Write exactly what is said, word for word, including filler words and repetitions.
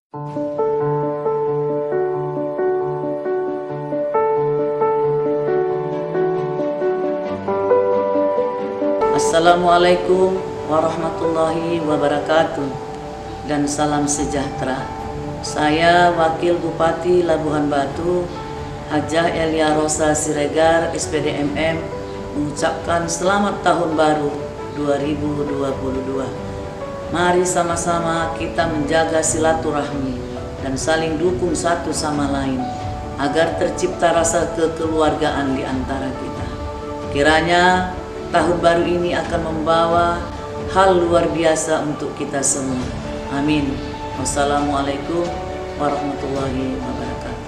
Assalamualaikum warahmatullahi wabarakatuh dan salam sejahtera. Saya Wakil Bupati Labuhan Batu, Hajah Elia Rosa Siregar, S P D M M, mengucapkan selamat tahun baru dua ribu dua puluh dua. Mari sama-sama kita menjaga silaturahmi dan saling dukung satu sama lain agar tercipta rasa kekeluargaan di antara kita. Kiranya tahun baru ini akan membawa hal luar biasa untuk kita semua. Amin. Wassalamualaikum warahmatullahi wabarakatuh.